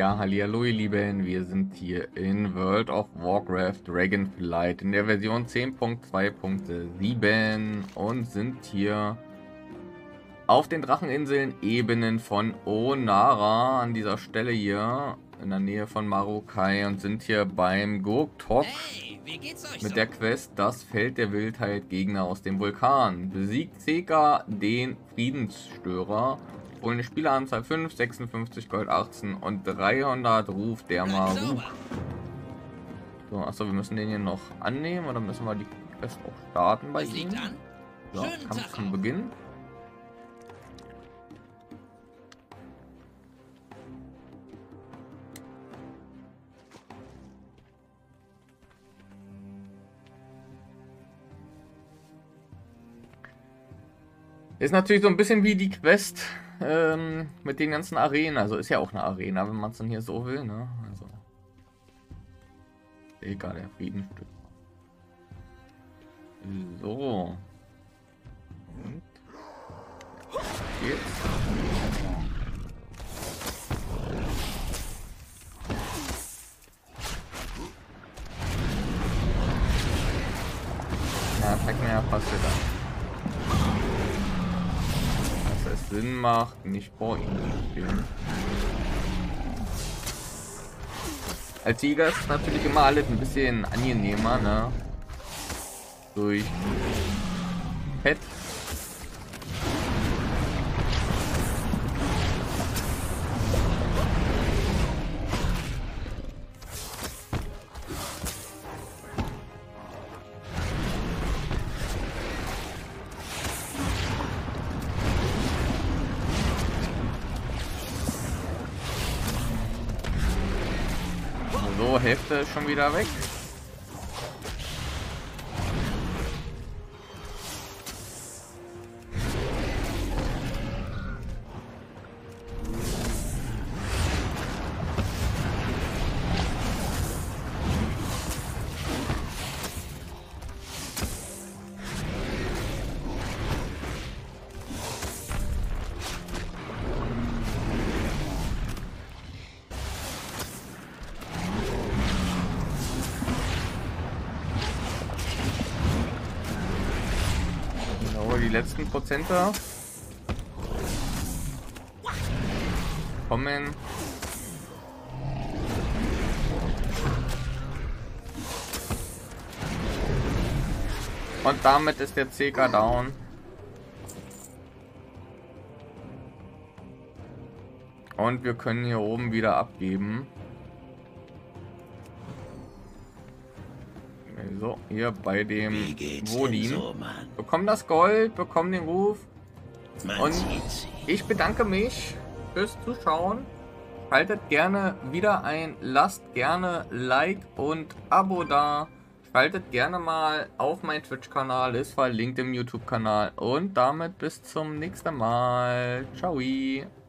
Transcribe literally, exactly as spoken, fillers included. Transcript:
Ja, hallihallo ihr Lieben, wir sind hier in World of Warcraft Dragonflight in der Version zehn Punkt zwei Punkt sieben und sind hier auf den Dracheninseln Ebenen von Onara an dieser Stelle hier in der Nähe von Marukai und sind hier beim Gurktok Hey, wie geht's euch mit so? der Quest Das Feld der Wildheit, Gegner aus dem Vulkan. Besiegt Zeka den Friedensstörer. Und eine Spieleranzahl fünf, sechsundfünfzig Gold, achtzehn und dreihundert Ruf der Bleib Maru. sauber. So, achso, wir müssen den hier noch annehmen oder müssen wir die Quest auch starten bei Was ihm? liegt an? So, Schönen Kampf Tag kann noch. beginnen. Ist natürlich so ein bisschen wie die Quest ähm, mit den ganzen Arenen. Also ist ja auch eine Arena, wenn man es dann hier so will, ne? Also. Egal, der Friedenstück. So. Und. Jetzt. Ja, zeig mir ja fast wieder. Dass es Sinn macht, nicht vor ihm zu stehen. Als Jäger ist es natürlich immer alles ein bisschen angenehmer, ne? Durch Pet. So, Hälfte ist schon wieder weg. Genau, die letzten Prozente kommen. Und damit ist der C K down. Und wir können hier oben wieder abgeben. So, hier bei dem Wie geht's Wodin. denn so, Mann? Bekommen das Gold, bekommen den Ruf. Man Und sieht sie. ich bedanke mich fürs Zuschauen. Schaltet gerne wieder ein, lasst gerne Like und Abo da. Schaltet gerne mal auf meinen Twitch-Kanal, ist verlinkt im YouTube-Kanal. Und damit bis zum nächsten Mal. Ciao.